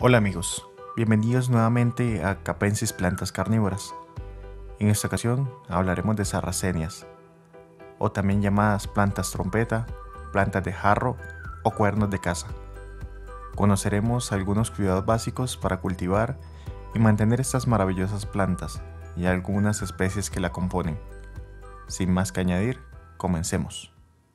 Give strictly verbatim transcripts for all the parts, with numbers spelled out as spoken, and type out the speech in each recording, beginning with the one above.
Hola amigos, bienvenidos nuevamente a Capensis Plantas Carnívoras. En esta ocasión hablaremos de sarracenias, o también llamadas plantas trompeta, plantas de jarro o cuernos de caza. Conoceremos algunos cuidados básicos para cultivar y mantener estas maravillosas plantas y algunas especies que la componen. Sin más que añadir, comencemos.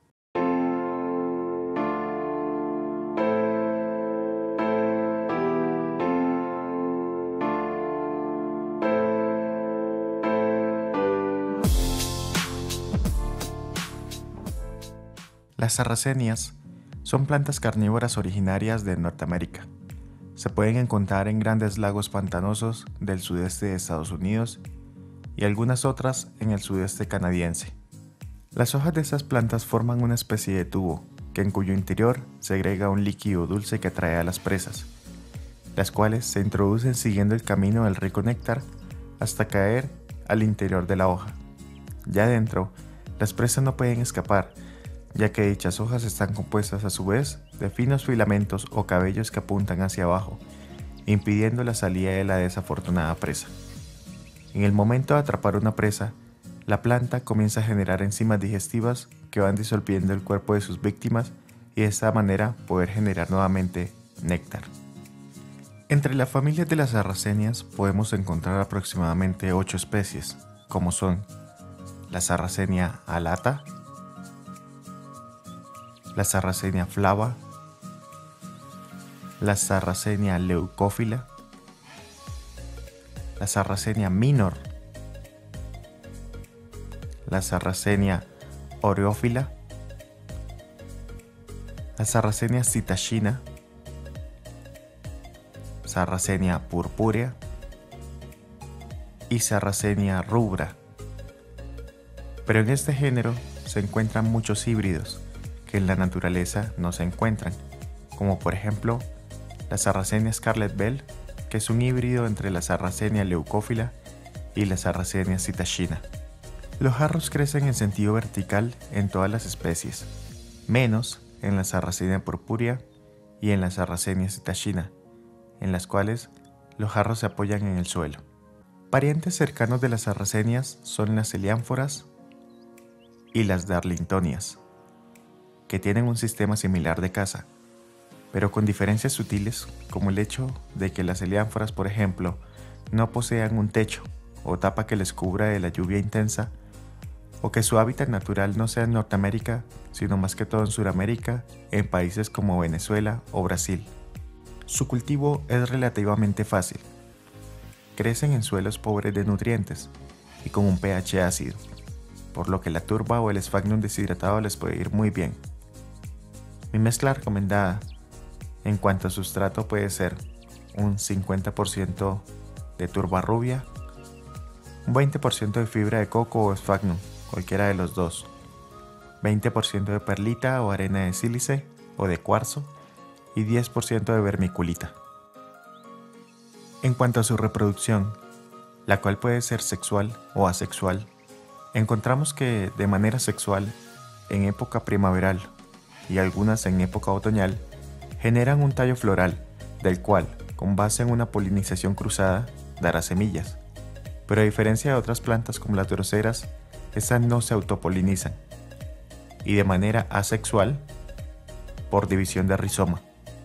Las sarracenias son plantas carnívoras originarias de Norteamérica. Se pueden encontrar en grandes lagos pantanosos del sudeste de Estados Unidos y algunas otras en el sudeste canadiense. Las hojas de estas plantas forman una especie de tubo, que en cuyo interior segrega un líquido dulce que atrae a las presas, las cuales se introducen siguiendo el camino del rico néctar hasta caer al interior de la hoja. Ya dentro, las presas no pueden escapar, ya que dichas hojas están compuestas a su vez de finos filamentos o cabellos que apuntan hacia abajo, impidiendo la salida de la desafortunada presa. En el momento de atrapar una presa, la planta comienza a generar enzimas digestivas que van disolviendo el cuerpo de sus víctimas y de esta manera poder generar nuevamente néctar. Entre las familias de las sarracenias podemos encontrar aproximadamente ocho especies, como son la sarracenia alata, la sarracenia flava, la sarracenia leucófila, la sarracenia minor, la sarracenia oreófila, la sarracenia citachina, sarracenia purpúrea y sarracenia rubra. Pero en este género se encuentran muchos híbridos que en la naturaleza no se encuentran, como por ejemplo la sarracenia Scarlet Bell, que es un híbrido entre la sarracenia leucófila y la sarracenia citachina. Los jarros crecen en sentido vertical en todas las especies, menos en la sarracenia purpúrea y en la sarracenia citachina, en las cuales los jarros se apoyan en el suelo. Parientes cercanos de las sarracenias son las heliánforas y las darlingtonias, que tienen un sistema similar de caza, pero con diferencias sutiles, como el hecho de que las heliánforas, por ejemplo, no posean un techo o tapa que les cubra de la lluvia intensa, o que su hábitat natural no sea en Norteamérica, sino más que todo en Sudamérica, en países como Venezuela o Brasil. Su cultivo es relativamente fácil. Crecen en suelos pobres de nutrientes y con un pH ácido, por lo que la turba o el sphagnum deshidratado les puede ir muy bien. Mi mezcla recomendada en cuanto a sustrato puede ser un cincuenta por ciento de turba rubia, un veinte por ciento de fibra de coco o sphagnum, cualquiera de los dos, veinte por ciento de perlita o arena de sílice o de cuarzo y diez por ciento de vermiculita. En cuanto a su reproducción, la cual puede ser sexual o asexual, encontramos que de manera sexual, en época primaveral y algunas en época otoñal, generan un tallo floral, del cual, con base en una polinización cruzada, dará semillas. Pero a diferencia de otras plantas como las droseras, estas no se autopolinizan, y de manera asexual, por división de rizoma.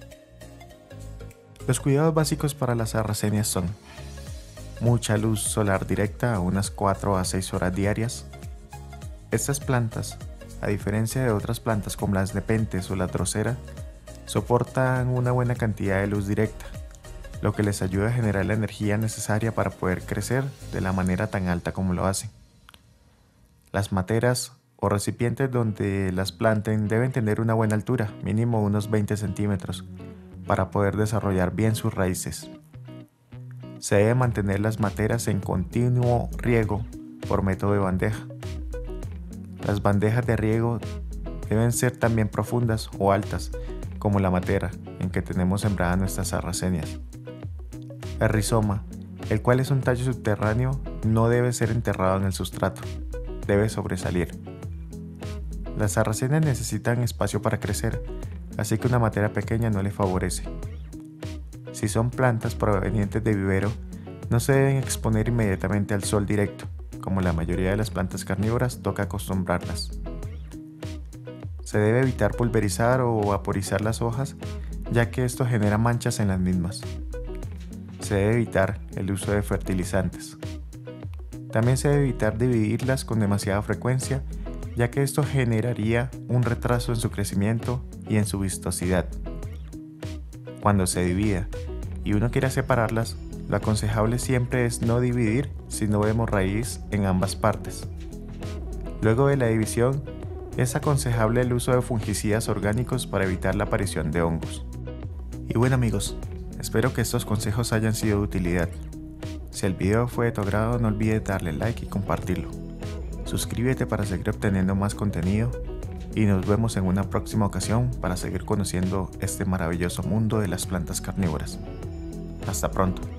Los cuidados básicos para las sarracenias son mucha luz solar directa a unas cuatro a seis horas diarias. Estas plantas, a diferencia de otras plantas como las nepentes o la drosera, soportan una buena cantidad de luz directa, lo que les ayuda a generar la energía necesaria para poder crecer de la manera tan alta como lo hacen. Las materas o recipientes donde las planten deben tener una buena altura, mínimo unos veinte centímetros, para poder desarrollar bien sus raíces. Se debe mantener las materas en continuo riego por método de bandeja. Las bandejas de riego deben ser también profundas o altas, como la matera en que tenemos sembradas nuestras sarracenias. El rizoma, el cual es un tallo subterráneo, no debe ser enterrado en el sustrato, debe sobresalir. Las sarracenias necesitan espacio para crecer, así que una matera pequeña no les favorece. Si son plantas provenientes de vivero, no se deben exponer inmediatamente al sol directo. Como la mayoría de las plantas carnívoras, toca acostumbrarlas. Se debe evitar pulverizar o vaporizar las hojas, ya que esto genera manchas en las mismas. Se debe evitar el uso de fertilizantes. También se debe evitar dividirlas con demasiada frecuencia, ya que esto generaría un retraso en su crecimiento y en su vistosidad. Cuando se divida y uno quiera separarlas, lo aconsejable siempre es no dividir si no vemos raíz en ambas partes. Luego de la división, es aconsejable el uso de fungicidas orgánicos para evitar la aparición de hongos. Y bueno amigos, espero que estos consejos hayan sido de utilidad. Si el video fue de tu agrado, no olvides darle like y compartirlo. Suscríbete para seguir obteniendo más contenido y nos vemos en una próxima ocasión para seguir conociendo este maravilloso mundo de las plantas carnívoras. Hasta pronto.